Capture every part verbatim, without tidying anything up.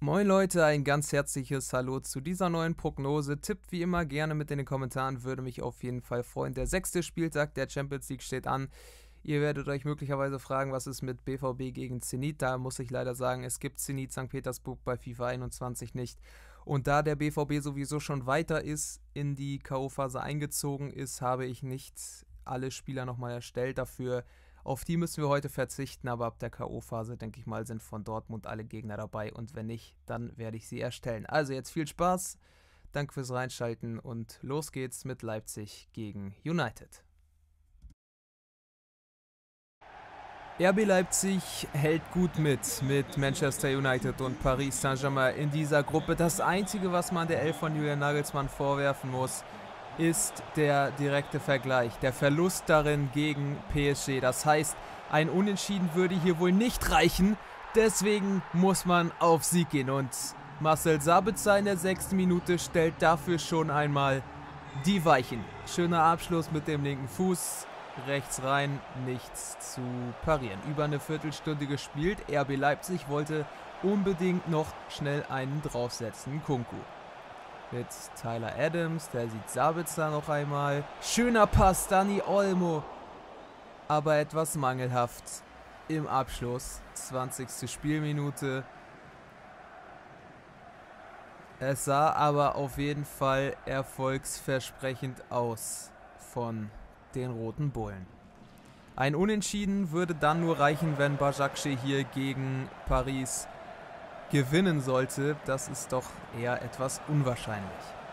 Moin Leute, ein ganz herzliches Hallo zu dieser neuen Prognose. Tippt wie immer gerne mit in den Kommentaren, würde mich auf jeden Fall freuen. Der sechste Spieltag der Champions League steht an. Ihr werdet euch möglicherweise fragen, was ist mit B V B gegen Zenit? Da muss ich leider sagen, es gibt Zenit Sankt Petersburg bei FIFA einundzwanzig nicht. Und da der B V B sowieso schon weiter ist, in die K O-Phase eingezogen ist, habe ich nicht alle Spieler nochmal erstellt. Dafür auf die müssen wir heute verzichten, aber ab der K O-Phase, denke ich mal, sind von Dortmund alle Gegner dabei und wenn nicht, dann werde ich sie erstellen. Also jetzt viel Spaß, danke fürs Reinschalten und los geht's mit Leipzig gegen United. R B Leipzig hält gut mit, mit Manchester United und Paris Saint-Germain in dieser Gruppe. Das Einzige, was man der Elf von Julian Nagelsmann vorwerfen muss, ist der direkte Vergleich, der Verlust darin gegen P S G. Das heißt, ein Unentschieden würde hier wohl nicht reichen, deswegen muss man auf Sieg gehen. Und Marcel Sabitzer in der sechsten Minute stellt dafür schon einmal die Weichen. Schöner Abschluss mit dem linken Fuß, rechts rein, nichts zu parieren. Über eine Viertelstunde gespielt, R B Leipzig wollte unbedingt noch schnell einen draufsetzen, Kunku. Mit Tyler Adams, der sieht Sabitzer noch einmal. Schöner Pass, Dani Olmo. Aber etwas mangelhaft im Abschluss. zwanzigste Spielminute. Es sah aber auf jeden Fall erfolgsversprechend aus von den Roten Bullen. Ein Unentschieden würde dann nur reichen, wenn Başakşehir hier gegen Paris gewinnen sollte. Das ist doch eher etwas unwahrscheinlich.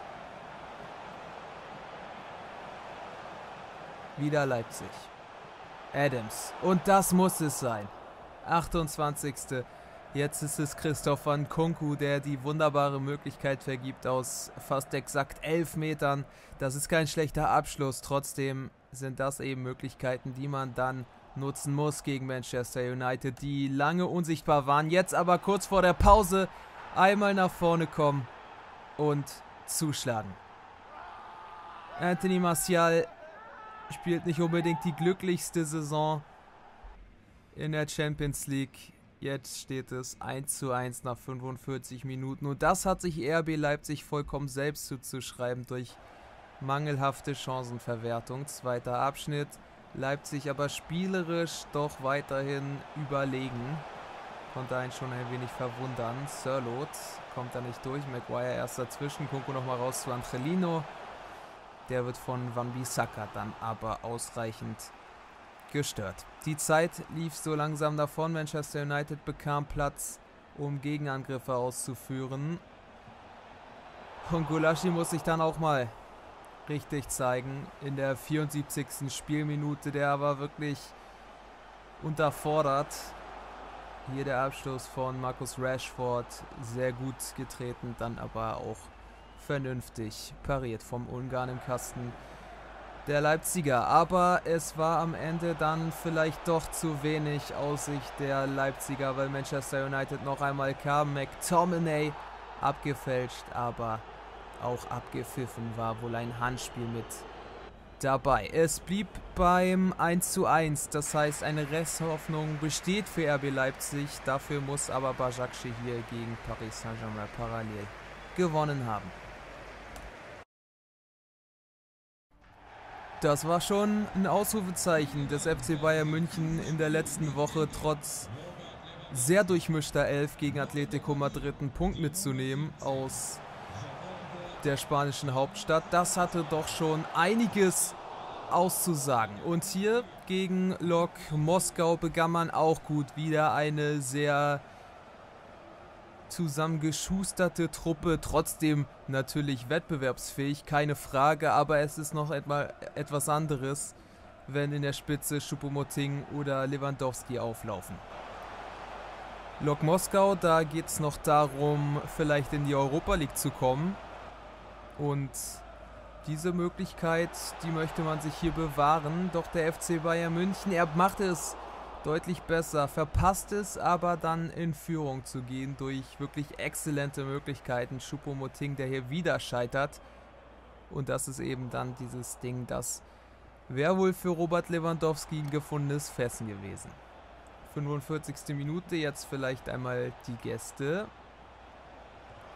Wieder Leipzig. Adams. Und das muss es sein. achtundzwanzigste Jetzt ist es Christopher Nkunku, der die wunderbare Möglichkeit vergibt aus fast exakt elf Metern. Das ist kein schlechter Abschluss. Trotzdem sind das eben Möglichkeiten, die man dann nutzen muss gegen Manchester United, die lange unsichtbar waren. Jetzt aber kurz vor der Pause einmal nach vorne kommen und zuschlagen. Anthony Martial spielt nicht unbedingt die glücklichste Saison in der Champions League. Jetzt steht es eins zu eins nach fünfundvierzig Minuten und das hat sich R B Leipzig vollkommen selbst zuzuschreiben durch mangelhafte Chancenverwertung. Zweiter Abschnitt. Leipzig aber spielerisch doch weiterhin überlegen. Konnte einen schon ein wenig verwundern. Sörloth kommt da nicht durch. Maguire erst dazwischen. Kunku nochmal raus zu Angelino. Der wird von Wan-Bissaka dann aber ausreichend gestört. Die Zeit lief so langsam davon. Manchester United bekam Platz, um Gegenangriffe auszuführen. Und Gulácsi muss sich dann auch mal richtig zeigen in der vierundsiebzigsten Spielminute. Der war wirklich unterfordert. Hier der Abschluss von Marcus Rashford, sehr gut getreten, dann aber auch vernünftig pariert vom Ungarn im Kasten der Leipziger. Aber es war am Ende dann vielleicht doch zu wenig aus Sicht der Leipziger, weil Manchester United noch einmal kam. McTominay abgefälscht, aber auch abgepfiffen, war wohl ein Handspiel mit dabei. Es blieb beim eins zu eins, das heißt eine Resthoffnung besteht für R B Leipzig. Dafür muss aber Başakşehir hier gegen Paris Saint-Germain parallel gewonnen haben. Das war schon ein Ausrufezeichen des F C Bayern München in der letzten Woche, trotz sehr durchmischter Elf gegen Atletico Madrid einen Punkt mitzunehmen aus der spanischen Hauptstadt. Das hatte doch schon einiges auszusagen. Und hier gegen Lok Moskau begann man auch gut. Wieder eine sehr zusammengeschusterte Truppe. Trotzdem natürlich wettbewerbsfähig, keine Frage. Aber es ist noch etwas anderes, wenn in der Spitze Choupo-Moting oder Lewandowski auflaufen. Lok Moskau, da geht es noch darum, vielleicht in die Europa League zu kommen. Und diese Möglichkeit, die möchte man sich hier bewahren. Doch der F C Bayern München, er macht es deutlich besser, verpasst es aber dann in Führung zu gehen durch wirklich exzellente Möglichkeiten. Choupo-Moting, der hier wieder scheitert. Und das ist eben dann dieses Ding, das wäre wohl für Robert Lewandowski ein gefundenes Fressen gewesen. fünfundvierzigste Minute, jetzt vielleicht einmal die Gäste.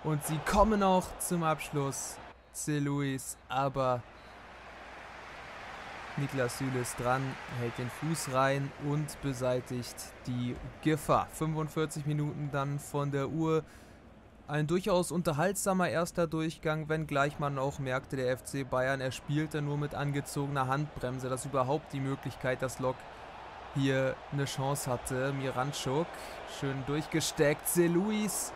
Und sie kommen auch zum Abschluss. Zeluis, aber Niklas Süle ist dran, hält den Fuß rein und beseitigt die Gefahr. fünfundvierzig Minuten dann von der Uhr. Ein durchaus unterhaltsamer erster Durchgang, wenngleich man auch merkte, der F C Bayern, er spielte nur mit angezogener Handbremse, dass überhaupt die Möglichkeit, dass Lok hier eine Chance hatte. Miranchuk, schön durchgesteckt, Zeluis.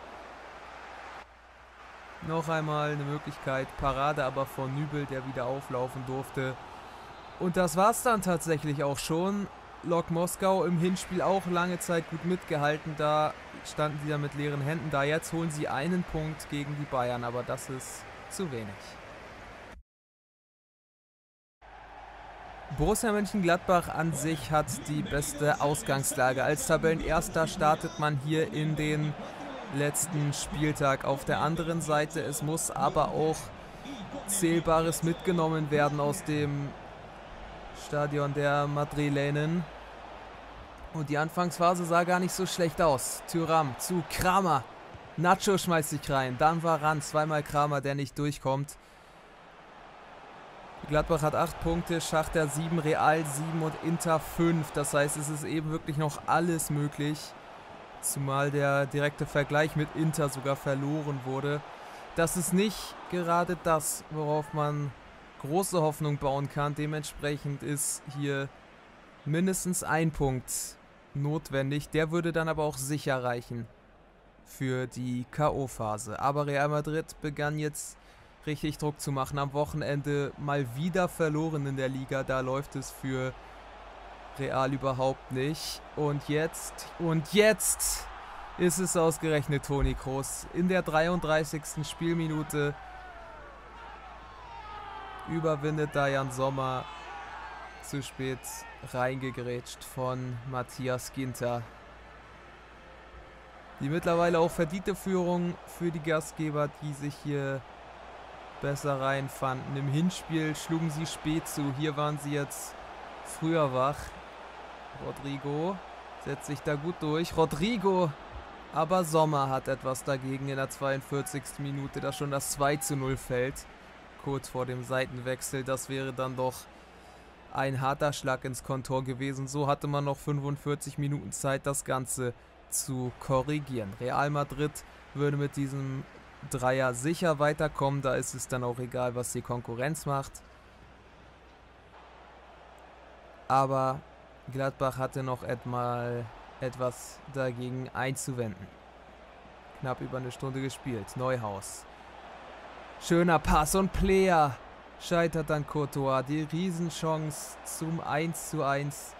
Noch einmal eine Möglichkeit, Parade aber von Nübel, der wieder auflaufen durfte. Und das war's dann tatsächlich auch schon. Lok Moskau im Hinspiel auch lange Zeit gut mitgehalten, da standen sie dann mit leeren Händen da. Jetzt holen sie einen Punkt gegen die Bayern, aber das ist zu wenig. Borussia Mönchengladbach an sich hat die beste Ausgangslage. Als Tabellenerster startet man hier in den letzten Spieltag. Auf der anderen Seite, es muss aber auch Zählbares mitgenommen werden aus dem Stadion der Madrilenen. Und die Anfangsphase sah gar nicht so schlecht aus. Thuram zu Kramer. Nacho schmeißt sich rein. Dann Varane, zweimal Kramer, der nicht durchkommt. Gladbach hat acht Punkte, Schachter sieben, Real sieben und Inter fünf. Das heißt, es ist eben wirklich noch alles möglich. Zumal der direkte Vergleich mit Inter sogar verloren wurde. Das ist nicht gerade das, worauf man große Hoffnung bauen kann. Dementsprechend ist hier mindestens ein Punkt notwendig. Der würde dann aber auch sicher reichen für die K O-Phase. Aber Real Madrid begann jetzt richtig Druck zu machen. Am Wochenende mal wieder verloren in der Liga. Da läuft es für Real überhaupt nicht. Und jetzt, und jetzt ist es ausgerechnet Toni Kroos. In der dreiunddreißigsten Spielminute überwindet da Jan Sommer, zu spät reingegrätscht von Matthias Ginter. Die mittlerweile auch verdiente Führung für die Gastgeber, die sich hier besser reinfanden. Im Hinspiel schlugen sie spät zu. Hier waren sie jetzt früher wach. Rodrigo setzt sich da gut durch. Rodrigo, aber Sommer hat etwas dagegen in der zweiundvierzigsten Minute, dass schon das zwei zu null fällt. Kurz vor dem Seitenwechsel. Das wäre dann doch ein harter Schlag ins Kontor gewesen. So hatte man noch fünfundvierzig Minuten Zeit, das Ganze zu korrigieren. Real Madrid würde mit diesem Dreier sicher weiterkommen. Da ist es dann auch egal, was die Konkurrenz macht. Aber Gladbach hatte noch etmal etwas dagegen einzuwenden. Knapp über eine Stunde gespielt. Neuhaus. Schöner Pass und Player. Scheitert dann Courtois. Die Riesenchance zum eins zu eins.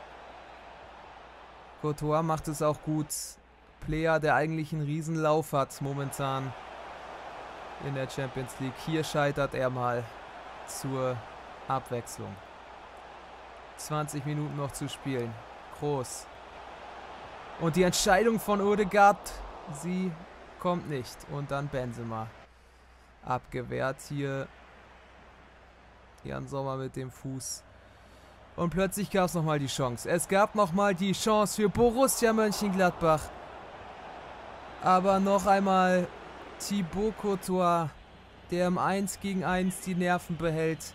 Courtois macht es auch gut. Player, der eigentlich einen Riesenlauf hat momentan in der Champions League. Hier scheitert er mal zur Abwechslung. zwanzig Minuten noch zu spielen. Kroos. Und die Entscheidung von Odegaard, sie kommt nicht. Und dann Benzema. Abgewehrt hier. Jan Sommer mit dem Fuß. Und plötzlich gab es nochmal die Chance. Es gab nochmal die Chance für Borussia Mönchengladbach. Aber noch einmal Thibaut Courtois, der im eins gegen eins die Nerven behält.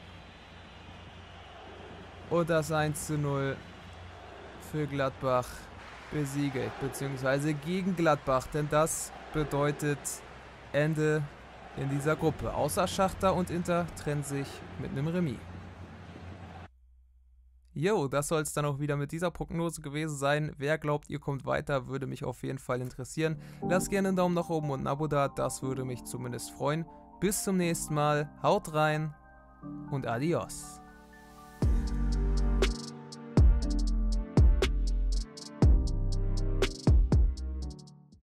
Und das eins zu null für Gladbach besiegelt. Beziehungsweise gegen Gladbach. Denn das bedeutet Ende in dieser Gruppe. Außer Schachter und Inter trennen sich mit einem Remis. Jo, das soll es dann auch wieder mit dieser Prognose gewesen sein. Wer glaubt, ihr kommt weiter, würde mich auf jeden Fall interessieren. Lasst gerne einen Daumen nach oben und ein Abo da, das würde mich zumindest freuen. Bis zum nächsten Mal, haut rein und adios.